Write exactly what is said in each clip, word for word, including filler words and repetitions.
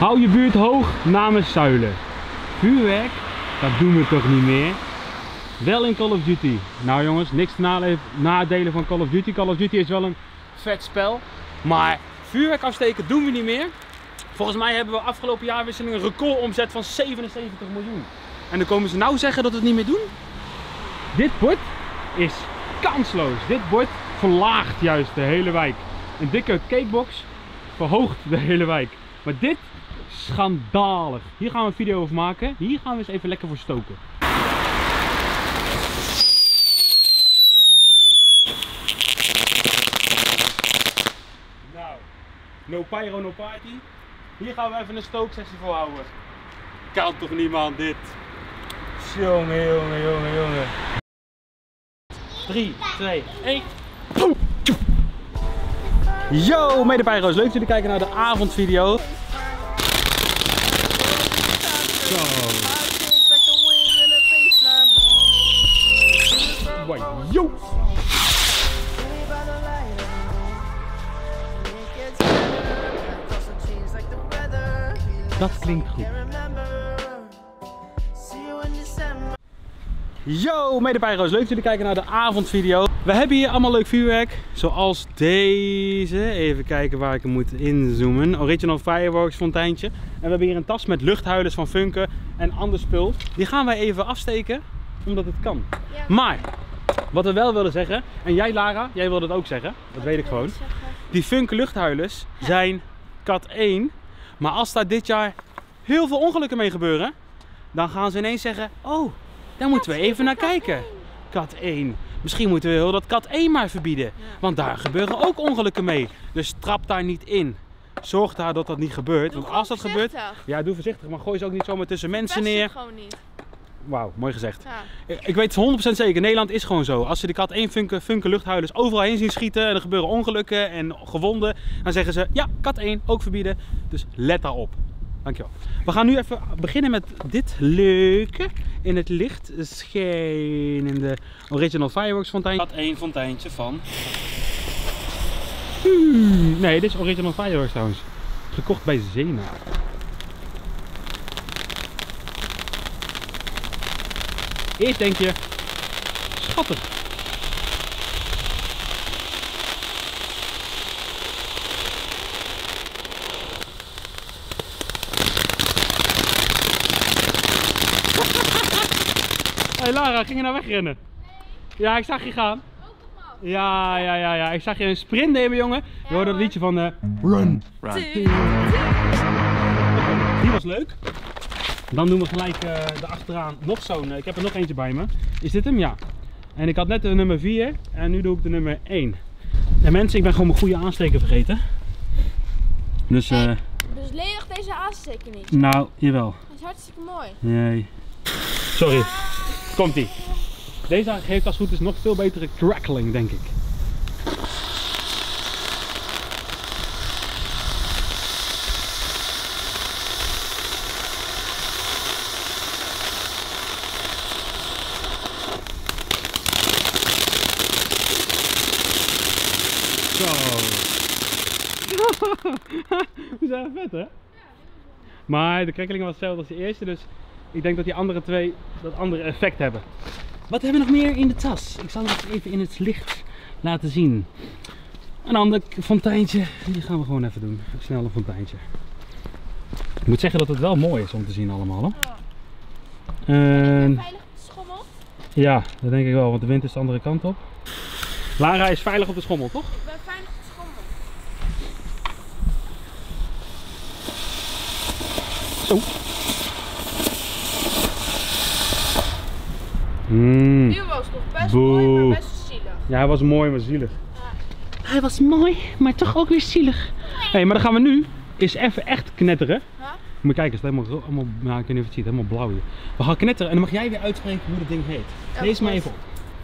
Hou je buurt hoog namens Zuilen. Vuurwerk, dat doen we toch niet meer. Wel in Call of Duty. Nou jongens, niks te nadelen van Call of Duty. Call of Duty is wel een vet spel. Maar vuurwerk afsteken doen we niet meer. Volgens mij hebben we afgelopen jaarwisseling een recordomzet van zevenenzeventig miljoen. En dan komen ze nou zeggen dat we het niet meer doen? Dit bord is kansloos. Dit bord verlaagt juist de hele wijk. Een dikke cakebox verhoogt de hele wijk. Maar dit, schandalig. Hier gaan we een video over maken. Hier gaan we eens even lekker voor stoken. Nou, no pyro, no party. Hier gaan we even een stooksessie voor houden. Kan toch niemand dit? Jongen, jongen, jongen, jongen. drie, twee, één. Yo, medepyro's. Leuk dat jullie kijken naar de avondvideo. Zo. Yo. Dat klinkt goed. Yo, medepyro's. Leuk dat jullie kijken naar de avondvideo. We hebben hier allemaal leuk vuurwerk. Zoals deze. Even kijken waar ik hem moet inzoomen. Original Fireworks fonteintje. En we hebben hier een tas met luchthuilers van Funke en ander spul. Die gaan wij even afsteken, omdat het kan. Ja. Maar, wat we wel willen zeggen. En jij Lara, jij wilde het ook zeggen. Dat weet ik gewoon. Die Funke luchthuilers zijn kat één. Maar als daar dit jaar heel veel ongelukken mee gebeuren, dan gaan ze ineens zeggen, oh, daar moeten we even naar kijken. kat één. Misschien moeten we heel dat kat één maar verbieden. Want daar gebeuren ook ongelukken mee. Dus trap daar niet in. Zorg daar dat dat niet gebeurt. Want als dat gebeurt, ja, doe voorzichtig. Maar gooi ze ook niet zomaar tussen mensen neer. Gewoon niet. Wauw, mooi gezegd. Ja. Ik weet honderd procent zeker, Nederland is gewoon zo. Als ze de kat één Funke, Funke luchthuilers overal heen zien schieten en er gebeuren ongelukken en gewonden, dan zeggen ze, ja, kat één, ook verbieden. Dus let daarop. Dankjewel. We gaan nu even beginnen met dit leuke in het licht schijnende Original Fireworks fontein. Kat één fonteintje van... Hmm, nee, dit is Original Fireworks trouwens. Gekocht bij Zena. Eerst denk je, schattig. Hé hey Lara, ging je nou wegrennen? Nee. Ja, ik zag je gaan. Ja, ja, ja, ja. Ik zag je een sprint nemen, jongen. Je ja, hoorde het liedje van uh, Run. Run. Die was leuk. Dan doen we gelijk uh, erachteraan nog zo'n. Uh, ik heb er nog eentje bij me. Is dit hem? Ja. En ik had net de nummer vier en nu doe ik de nummer één. En mensen, ik ben gewoon mijn goede aansteker vergeten. Dus, uh, hey, dus ledig deze aansteker niet? Nou, jawel. Dat is hartstikke mooi. Nee. Sorry. Komt ie. Deze geeft als het goed is nog veel betere crackling, denk ik. Zo. We zijn vet, hè? Maar de crackling was hetzelfde als de eerste, dus ik denk dat die andere twee dat andere effect hebben. Wat hebben we nog meer in de tas? Ik zal het even in het licht laten zien. Een ander fonteintje. Die gaan we gewoon even doen. Een snelle fonteintje. Ik moet zeggen dat het wel mooi is om te zien allemaal. Hè? Ja. En... veilig op de schommel? Ja, dat denk ik wel, want de wind is de andere kant op. Lara is veilig op de schommel, toch? Ik ben veilig op de schommel. Zo. Mm. Die was toch best Boe. mooi, maar best zielig. Ja, hij was mooi, maar zielig. Ja. Hij was mooi, maar toch ook weer zielig. Hé, hey, maar dan gaan we nu eens even echt knetteren. Huh? Moet je kijken, het is helemaal, helemaal, nou, ik weet niet of je het ziet, helemaal blauw hier. We gaan knetteren en dan mag jij weer uitspreken hoe dat ding heet. Ja, Lees maar even op.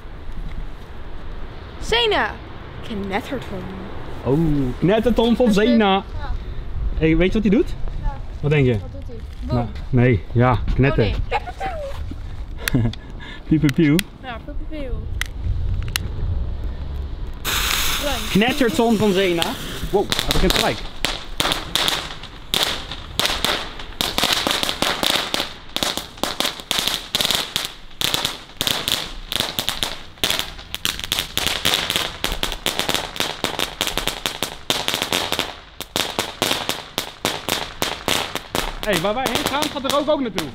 Zena. Knetterton. Oh, knetterton van Zena. Ja. Hey, weet je wat hij doet? Ja. Wat denk je? Wat doet hij? Boom. Nou, nee, ja, knetter. Oh nee. Pieperpieuw. Ja, pieperpieuw. Knetterton van Zena. Wow, hij begint gelijk. Hé, hey, waar wij heen gaan, gaat de rook ook naartoe.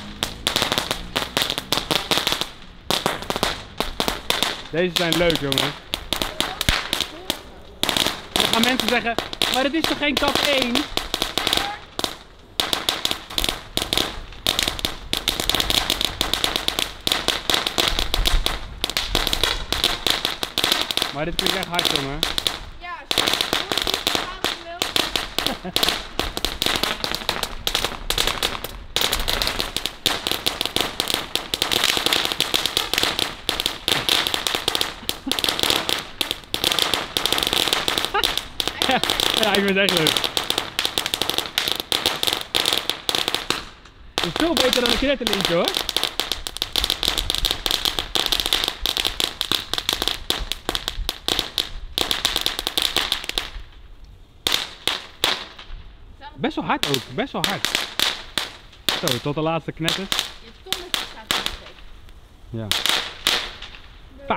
Deze zijn leuk, jongen. Dan gaan mensen zeggen, maar dit is toch geen kat één? Maar dit klinkt echt hard, jongen. Ja, als je het wil. Ja, ik vind het echt leuk. Het is veel beter dan een knetterlintje, hoor. Best wel hard ook, best wel hard. Zo, tot de laatste knetter. Je tonnetje staat er nog steeds. Ja. Pa!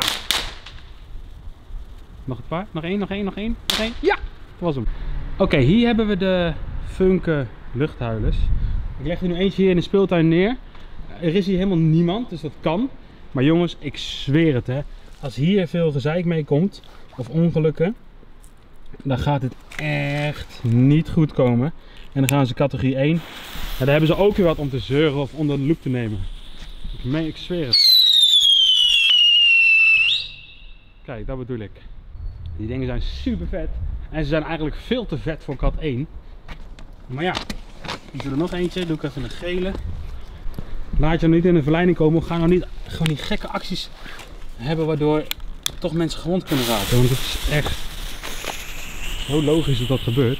Nog het paar? Nog één, nog één, nog één, nog één. Ja! Dat was hem. Oké, okay, hier hebben we de Funke luchthuilers. Ik leg er nu eentje hier in de speeltuin neer. Er is hier helemaal niemand, dus dat kan. Maar jongens, ik zweer het, hè. Als hier veel gezeik mee komt, of ongelukken, dan gaat het echt niet goed komen. En dan gaan ze categorie één. En daar hebben ze ook weer wat om te zeuren of onder de loep te nemen. Ik, meen, ik zweer het. Kijk, dat bedoel ik. Die dingen zijn super vet. En ze zijn eigenlijk veel te vet voor kat één. Maar ja, ik doe er nog eentje. Doe ik even een gele. Laat je nou niet in de verleiding komen. Ga nou niet gewoon die gekke acties hebben waardoor toch mensen gewond kunnen raken. Want het is echt zo logisch dat dat gebeurt.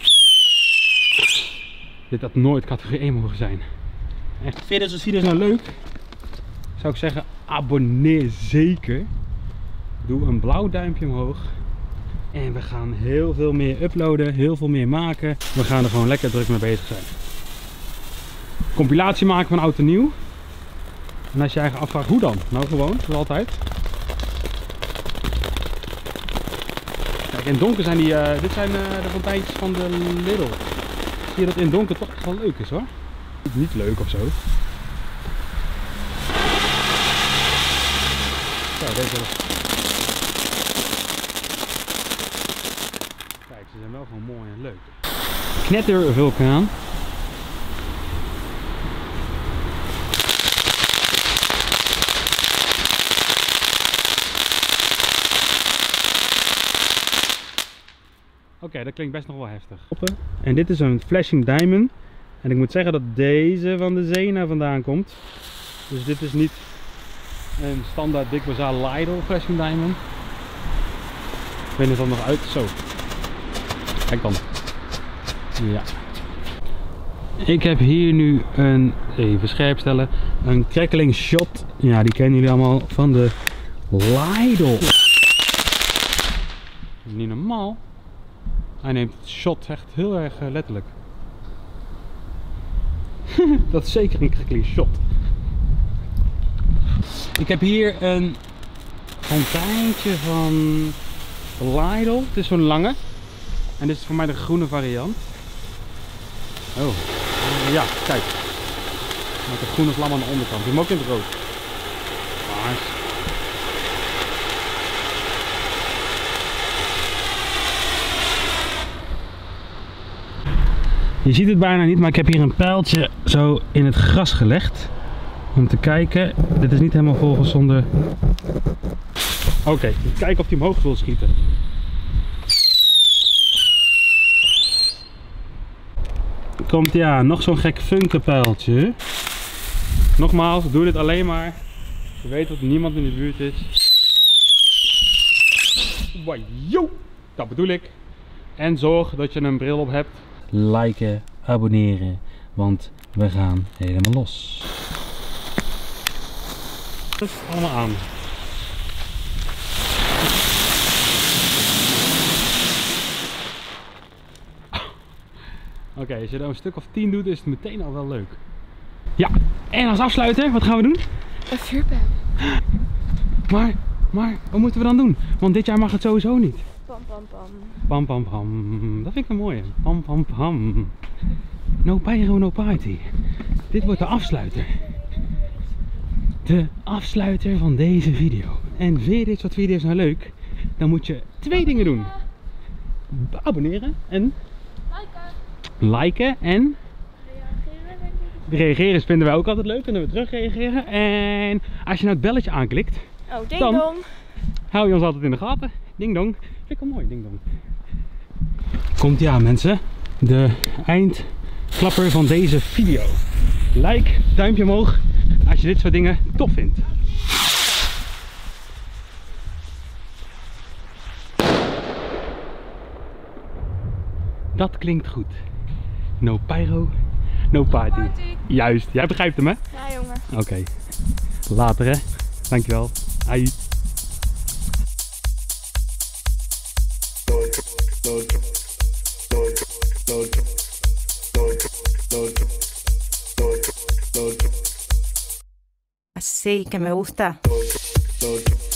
Dit had nooit categorie één mogen zijn. Echt, vind je deze video's nou leuk? Zou ik zeggen, abonneer zeker. Doe een blauw duimpje omhoog. En we gaan heel veel meer uploaden, heel veel meer maken. We gaan er gewoon lekker druk mee bezig zijn. Compilatie maken van oud en nieuw. En als je je eigen afvraagt, hoe dan? Nou gewoon, zoals altijd. Kijk, in het donker zijn die, uh, dit zijn uh, de fonteintjes van de Lidl. Zie je dat in het donker toch echt wel leuk is, hoor. Niet leuk of zo. Zo, deze. Kijk, ze zijn wel gewoon mooi en leuk. Knettervulkaan. Oké, okay, dat klinkt best nog wel heftig. En dit is een Flashing Diamond. En ik moet zeggen dat deze van de Zena vandaan komt. Dus dit is niet een standaard Big Bazaar Lidl Flashing Diamond. Ik weet niet of dat nog uit. Zo. Kijk dan. Ja. Ik heb hier nu een, even scherp stellen, een crackling shot. Ja, die kennen jullie allemaal van de Lidl. Niet normaal. Hij neemt het shot echt heel erg uh, letterlijk. Dat is zeker een crackling shot. Ik heb hier een fonteintje van Lidl. Het is zo'n lange. En dit is voor mij de groene variant. Oh, uh, ja, kijk. Met een groene vlam aan de onderkant. Ik heb hem ook in het rood. Paars. Je ziet het bijna niet, maar ik heb hier een pijltje zo in het gras gelegd. Om te kijken. Dit is niet helemaal volgezonden. Oké, okay, kijken of hij omhoog wil schieten. Komt ja, nog zo'n gek Funke pijltje. Nogmaals, doe dit alleen maar. Je weet dat er niemand in de buurt is. Wajo, dat bedoel ik. En zorg dat je een bril op hebt. Liken, abonneren, want we gaan helemaal los. Dat is allemaal aan. Oké, okay, als je er een stuk of tien doet, is het meteen al wel leuk. Ja, en als afsluiter, wat gaan we doen? Een vuurpijl. Maar, maar, wat moeten we dan doen? Want dit jaar mag het sowieso niet. Pam pam pam. Pam pam pam. Dat vind ik een mooie. Pam pam pam. No pyro, no party. Dit wordt de afsluiter. De afsluiter van deze video. En vind je dit soort video's nou leuk? Dan moet je twee dingen doen. Abonneren en liken en reageren vinden wij ook altijd leuk. Kunnen we terug reageren. En als je nou het belletje aanklikt, Oh, ding dan dong. hou je ons altijd in de gaten. Ding dong. Vind ik wel mooi, ding dong. Komt ie aan, mensen. De eindklapper van deze video. Like, duimpje omhoog als je dit soort dingen tof vindt. Dat klinkt goed. No pyro, no party. Party. Juist, jij begrijpt hem, hè? Ja, jongen. Oké. Okay. Later, hè. Dankjewel. Ai. Así que me gusta.